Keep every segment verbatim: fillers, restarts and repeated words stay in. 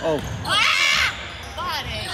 Oh. Ah! Got it.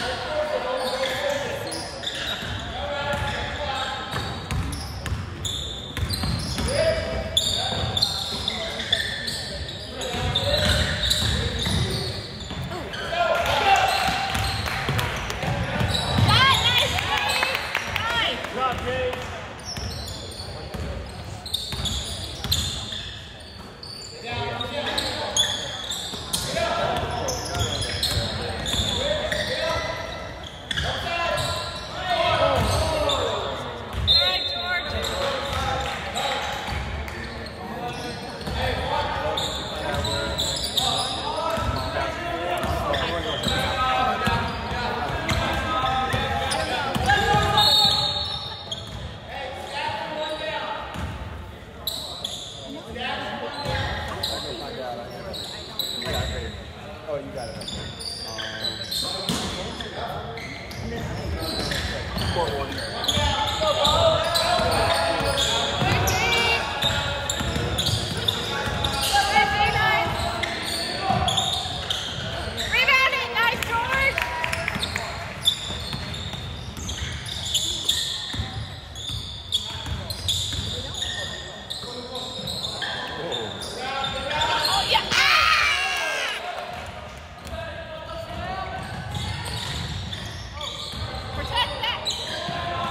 Protect that!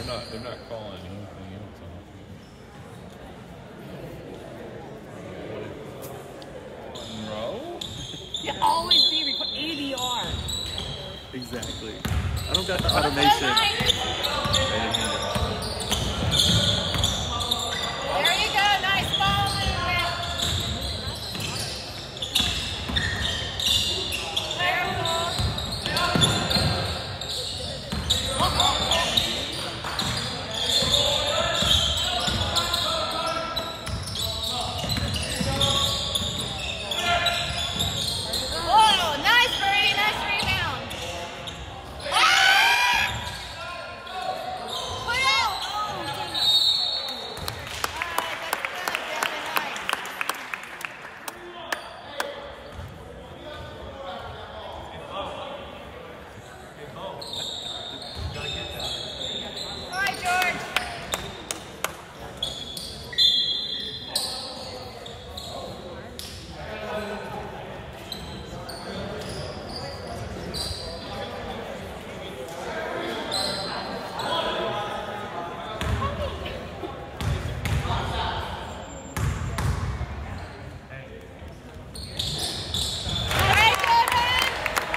not. They're not calling anything else on it. One row. You always be record A D R. Exactly. I don't got the automation. There you go. Nice ball movement. Careful. Whoa, nice, Verde. Nice rebound. Ah! Put out. Oh, goodness. All right, that's good. Very nice. All right, George. All right, Gilbert.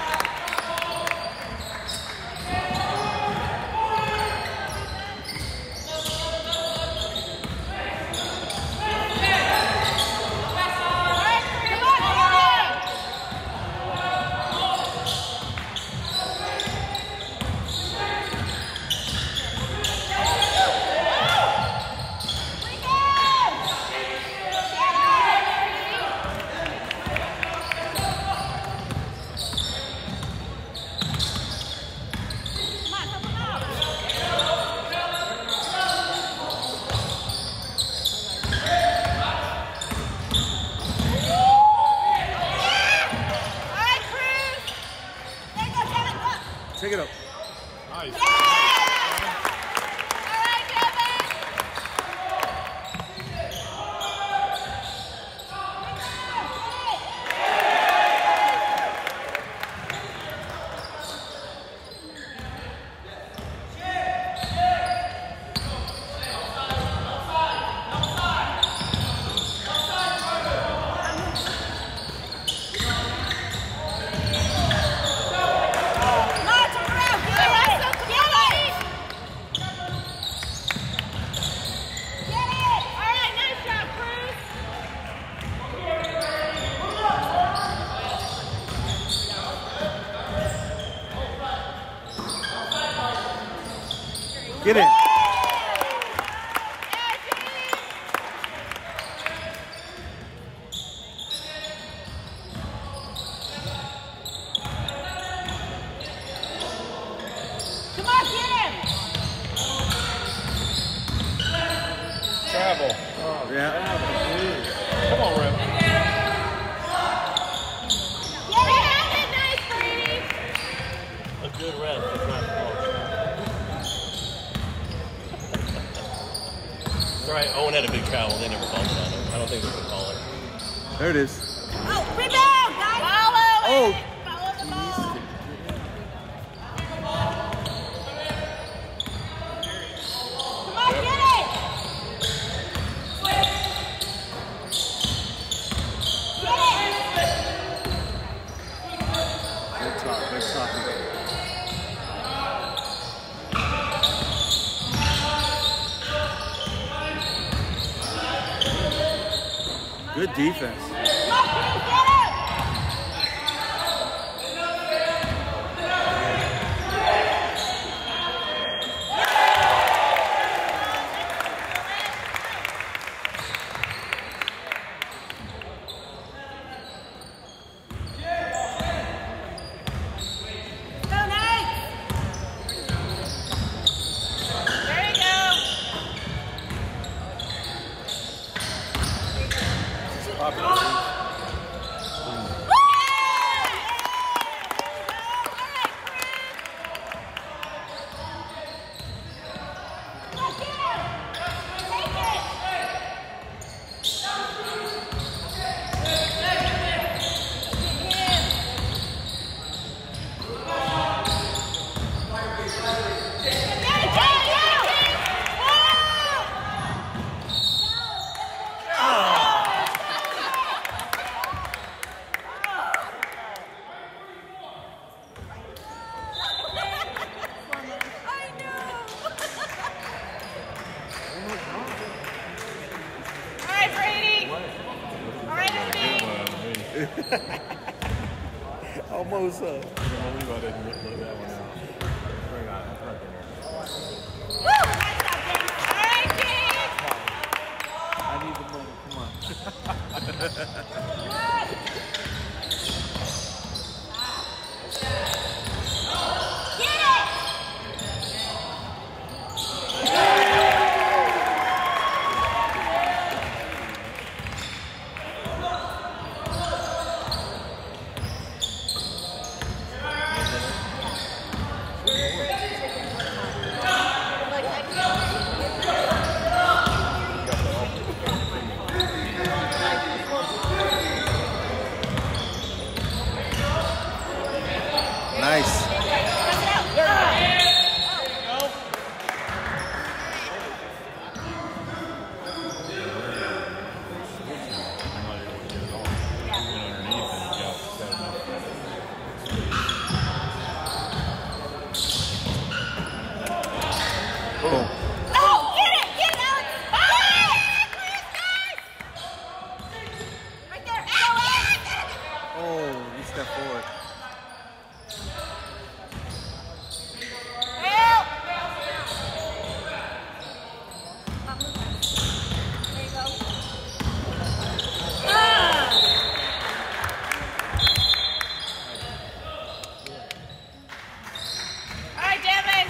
All right, come on, Verde. Come on, help him out. All right, Cruz. There you go, Kevin. Look. Take it up. Nice. Yeah! All right, Gilbert. Come on, turn around. Get it, Russell. Get it. Get it. All right, nice job, Cruz. Get it. Yeah, James. Come on, get him. Travel. Yeah. Come on, Rep. Get it out of it. Nice, Brady. A good rest. It's not close. It's all right. Owen had a big travel. They never called it on him. I don't think we can call it. There it is. Oh, rebound, guys. Follow Oh. it. Follow the ball. Come on, get it. Get it. Good talk. Good talking. Good defense. Come on, Cruz, get it. Go, Knights. There you go. Go, Almost. Uh, We'll leave out and look that one out. Bring on, bring it Woo! Nice job, James. All right, James. I need the moment. Come on. Get it! Nice. Boom. Oh, get it! Get it, Alex! Oh, right there! Alex! Oh, you step forward. Help! There you go. Ah! All right, Devin.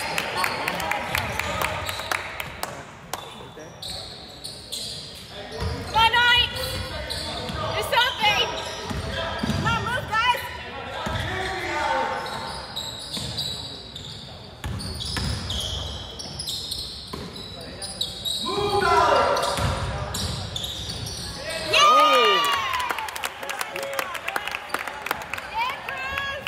Come on, Knight. Do something. Come on, move, guys. Yeah! Yeah, Cruz.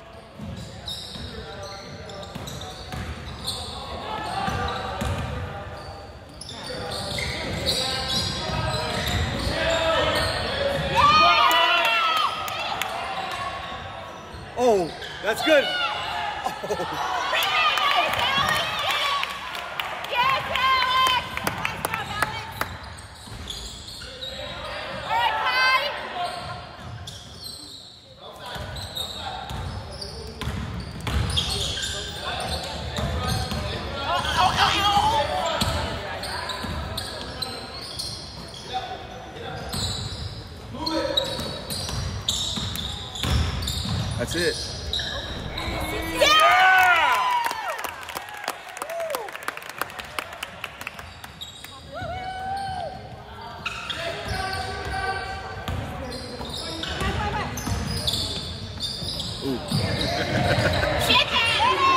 Oh, that's good. Yes, Alex! Nice job, Alex! All right, Kai! Oh, oh, oh, That's it. Yeah! Ooh. Shit, man!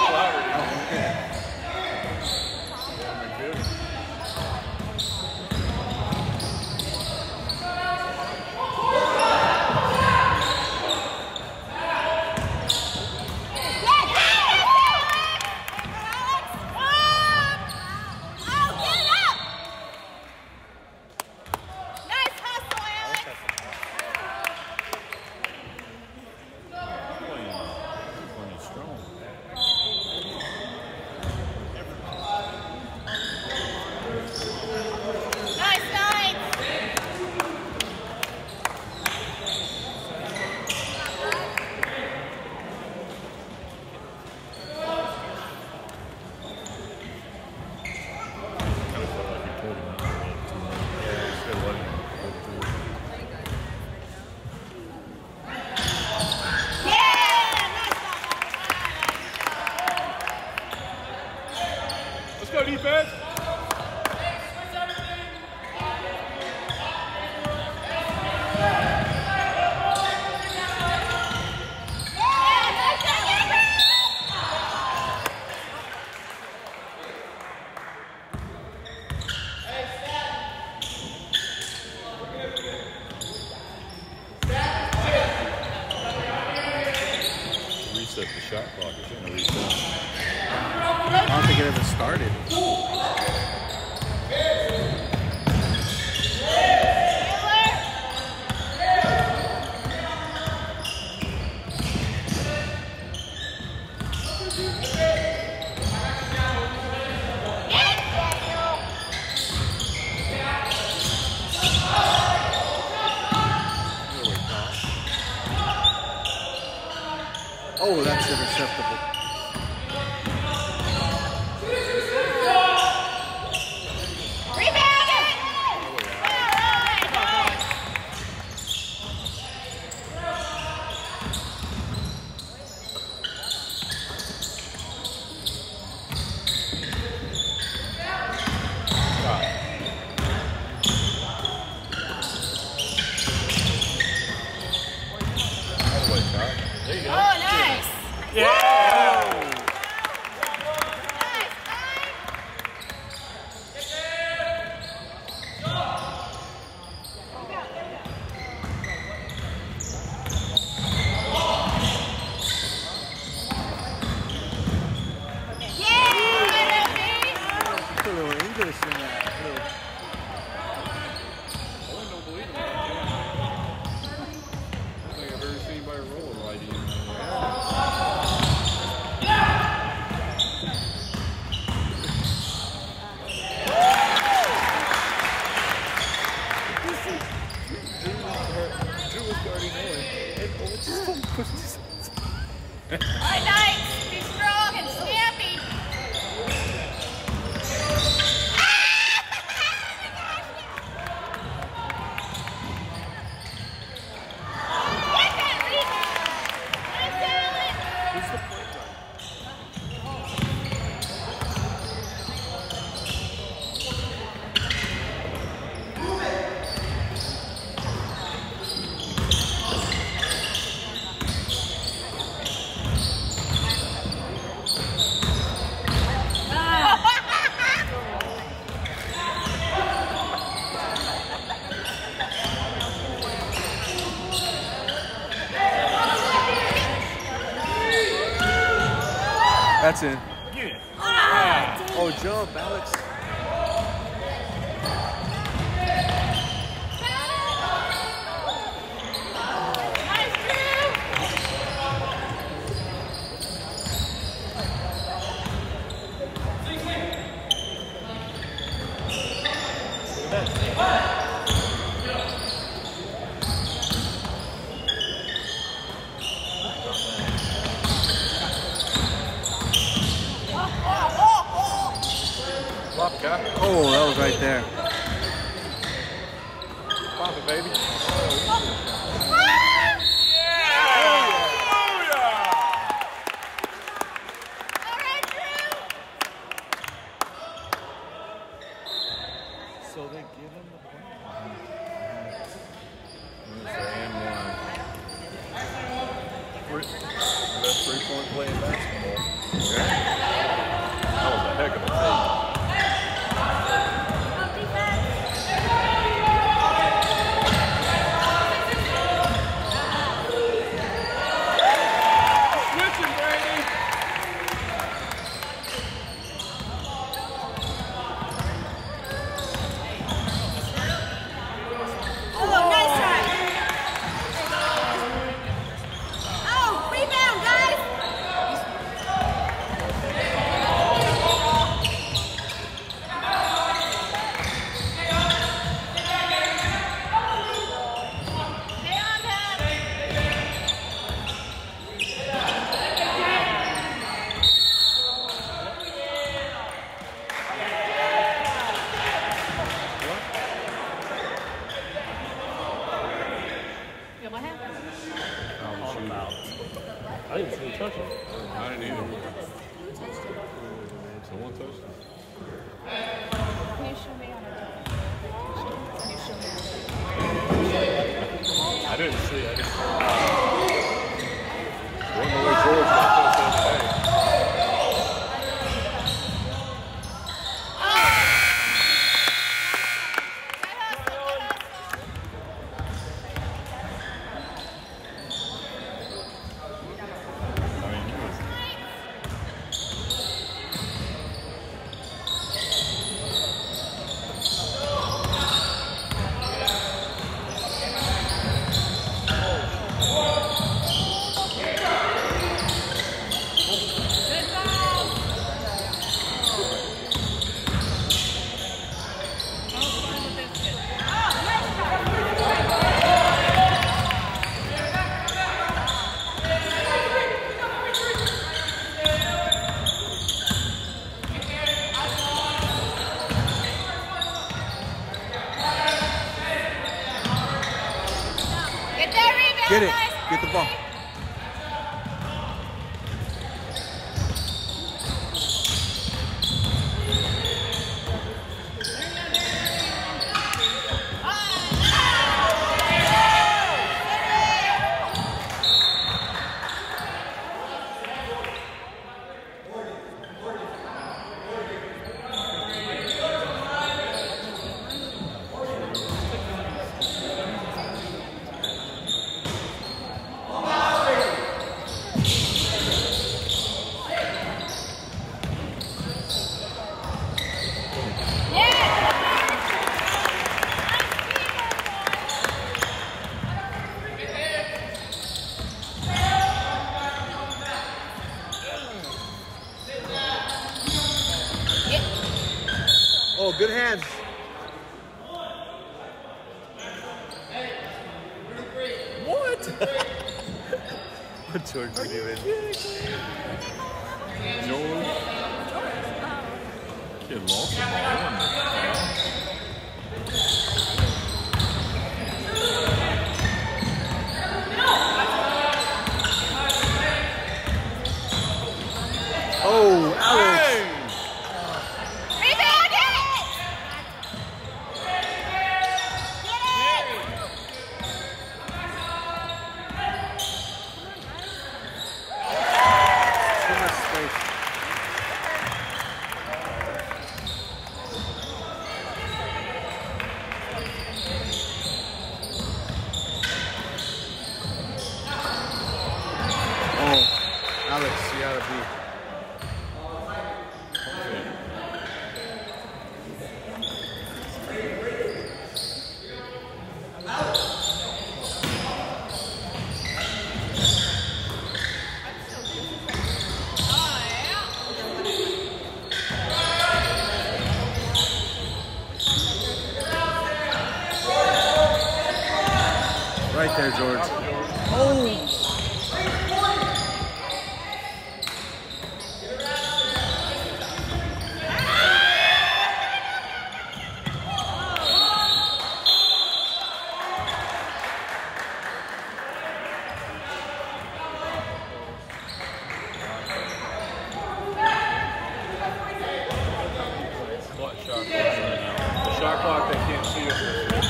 Let's go, defense. Reset the shot clock. It's going to reset. I don't think it ever started. Oh, that's interceptable. There you go. Oh, nice. Yeah! Nice, yeah! Put a little English in that. I don't believe it. I don't think I've ever seen anybody roll a righty. Drew was guarding Owen. And Owen just pushed his All right, nice. Be strong and snappy. Get that rebound. Nice, Alan. Who's the point guard? That's in. Oh, jump, Alex. Nice, Drew. Pop, guy. Oh, that was right there. Pop it, baby. All right, Drew. So they give him the point. Best three-point play in basketball. That was a heck of a take. Switching, Brady. Get it. guys. Get the ball. Oh, good hands. What? What George are you doing? George? Kid lost the ball, Oh, Alex. Rebound it! Get it! Too much space. Oh, Alex, you gotta be. Right there, George. Oh! What shot clock? The shot clock they can't see it.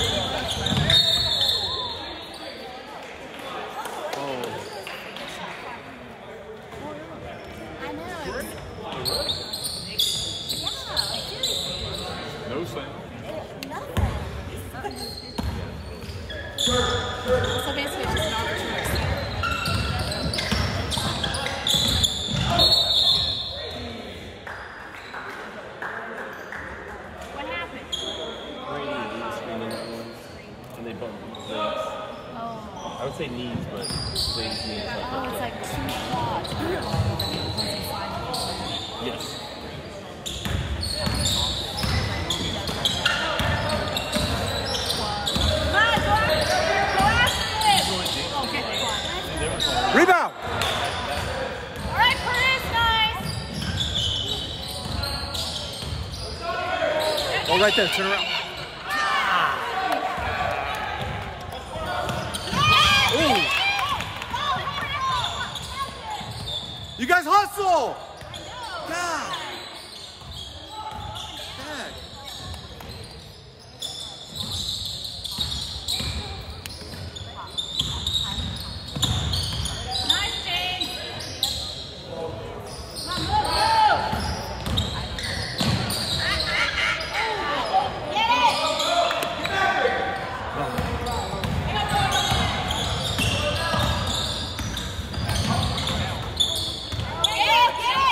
I know. Yeah, seriously. No sound. Nothing. So basically, it's just an opportunity. What happened? And they bump legs. Oh. I would say knees, but legs, knees, like Oh, it's like two quads. yes. Come on, go after it. Go after it. Okay, quad. Rebound! All right, Curtis, nice. Oh, right there. Turn around. Ooh. You guys hustle! God. God. Nice, James. Come on, move, move. Get it. Get it, get it.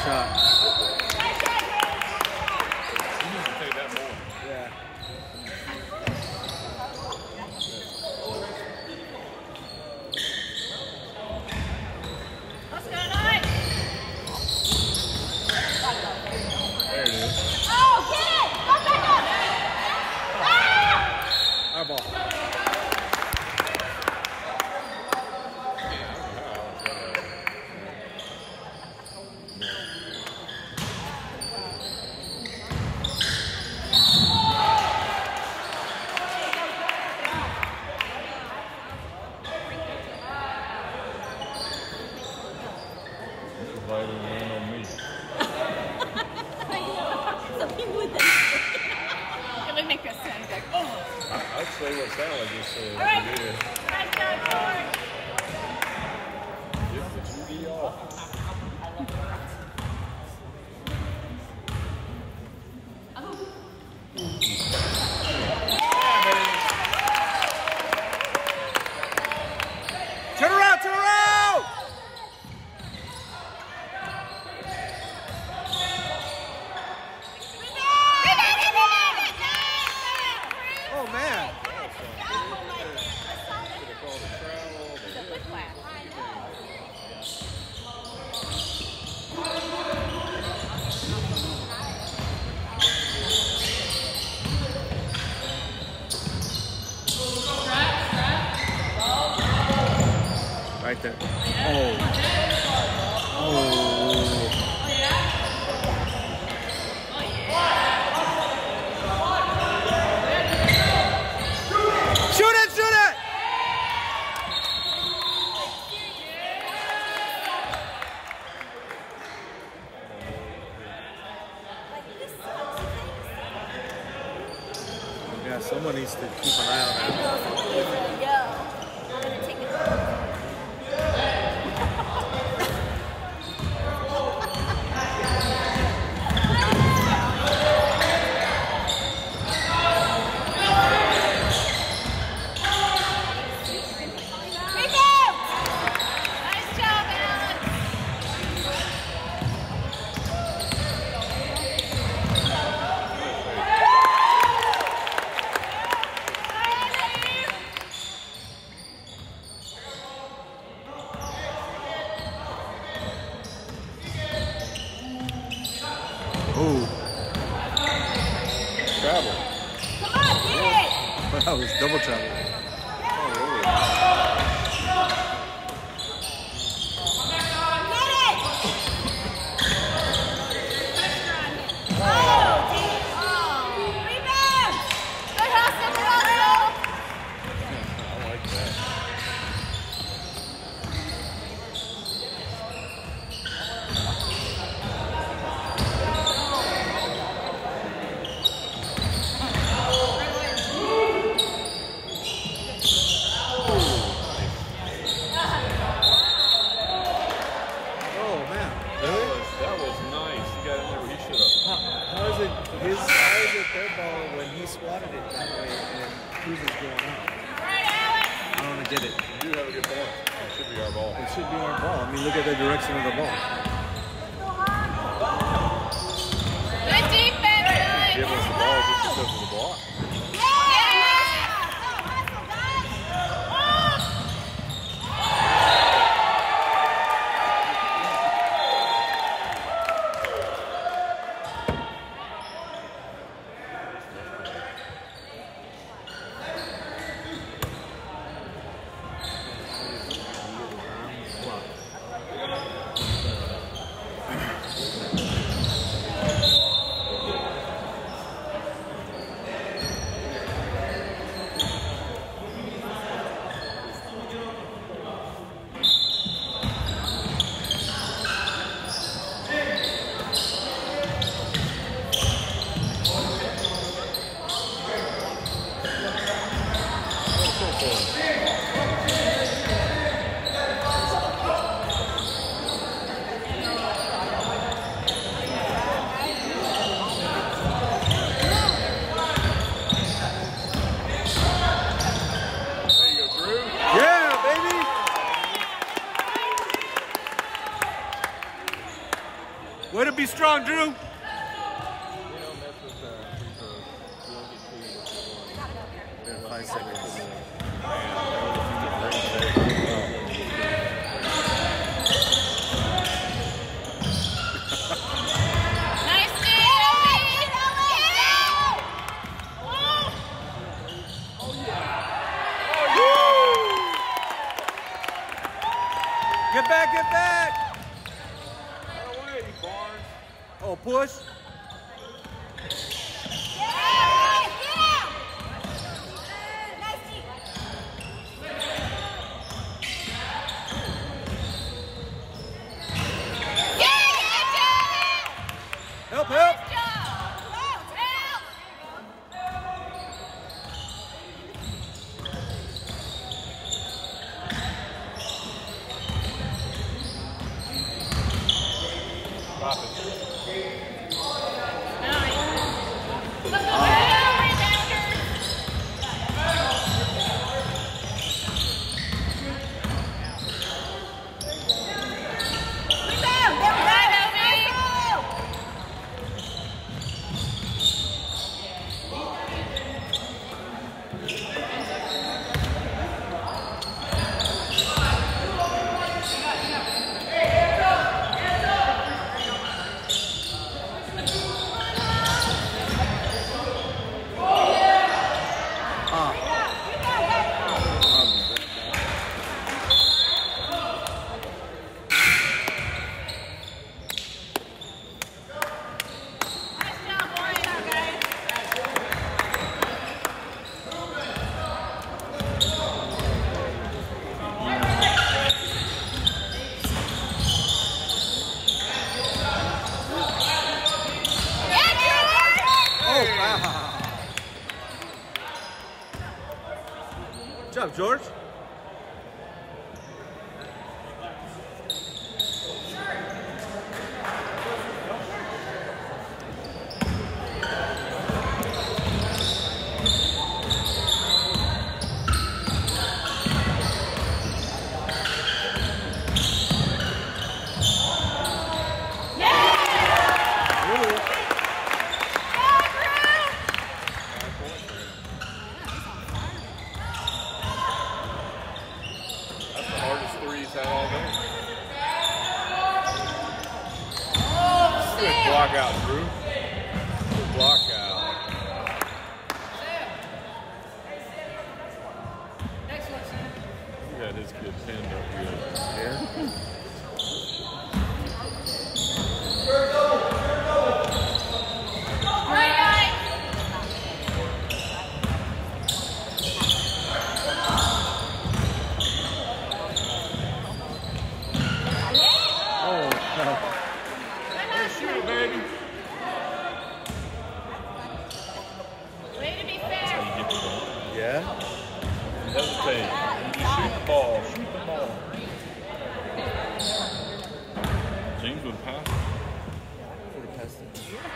shot. You need to take that more. Yeah. Let's go, nice. There it is. Oh, get it! Go back up! Ah! Our ball. Vitamin on me. Something with that. It would make us sound like, oh. I, I'd say what Sally just said. All right. It is. Nice job, George. Get the G D off. Turn around, turn around! Oh man. Right there. Oh. Oh. Shoot it, shoot it! Yeah, someone needs to keep an eye on that. Yo, I'm gonna take it. Rebound! Nice job, Alex. Ooh, Travel. Come on, get it! that was double travel. Get it! Oh, dear. Oh, rebound! Good hustle, good hustle! I like that. Oh man. That was, that was nice. He got in there where he should have. How, how is it his how is it their ball when he swatted it that way and Cruz is going out? I don't wanna get it. You do have a good point. It should be our ball. It should be our ball. I mean, look at the direction of the ball. Good defense, guys. Give us the ball just because of the block. Way to be strong, Drew. We don't mess with uh, free throws. You don't get two if you want. There's five seconds. Nice steal! Get back, get back! Get away, Barnes. Oh, push. Help, help! Stop it. Good job, George. Block out, Drew. Block out. He got his kid pinned up here. Yeah. Hesitate. Shoot the ball. Shoot the ball. James would pass. Would have passed it.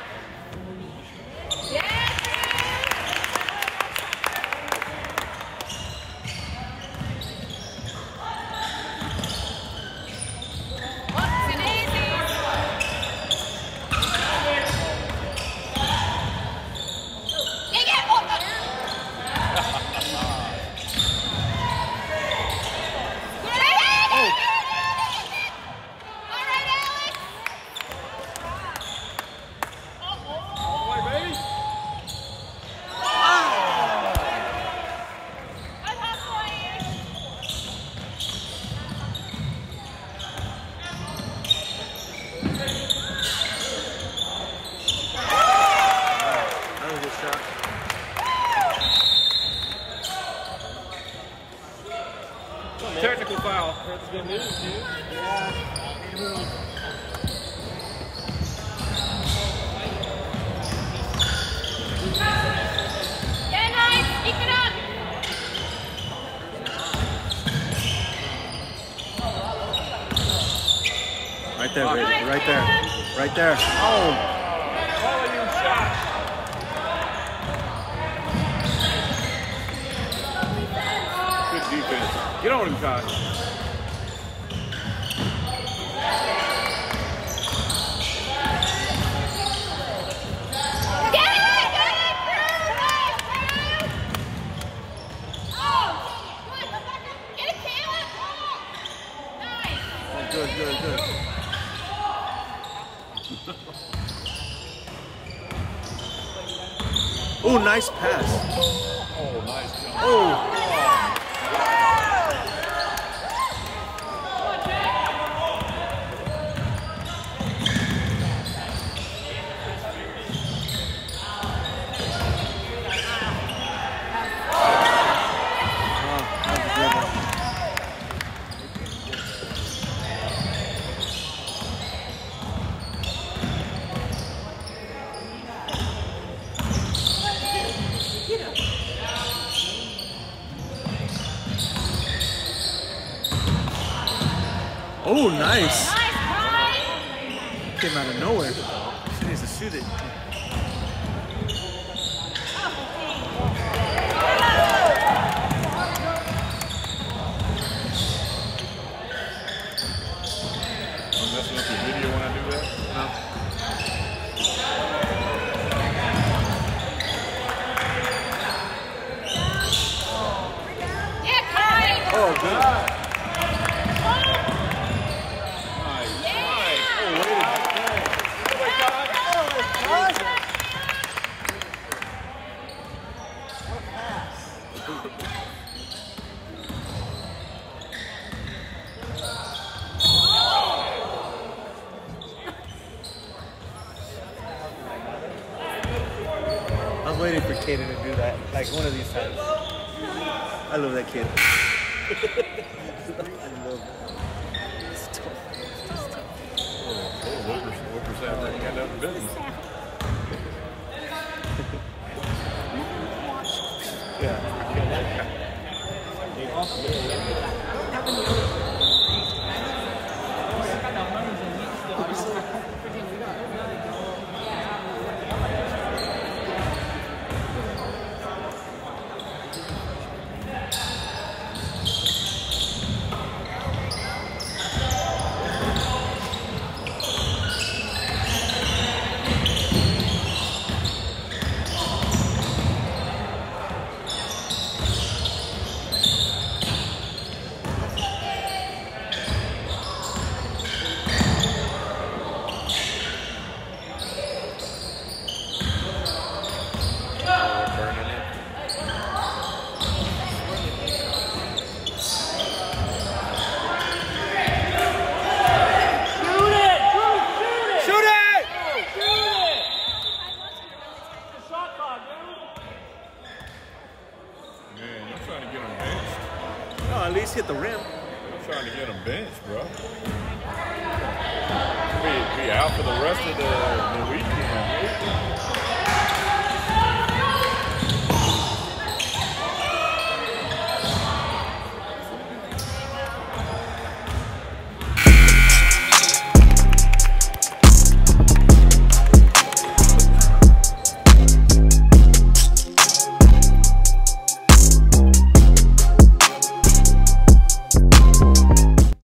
Technical foul. That's good news, dude. Yeah. Yeah, nice. Keep it up. Right there, baby. Right there. Right there. Oh. Follow your shot. Good defense. Get on him, Kai. Oh, nice pass. Oh, nice jump. Oh. Oh, nice. Came out of nowhere. She needs to shoot it. I'm messing up your video when I do that? No. Oh, good. I'm waiting for Kaden to do that, like one of these times. I love that kid. I love it. It's tough. It's tough. Oh, Whoopers, Whoopers have that kind of business. Yeah. Man, you're trying to get him benched. Oh, at least hit the rim. You're trying to get him benched, bro.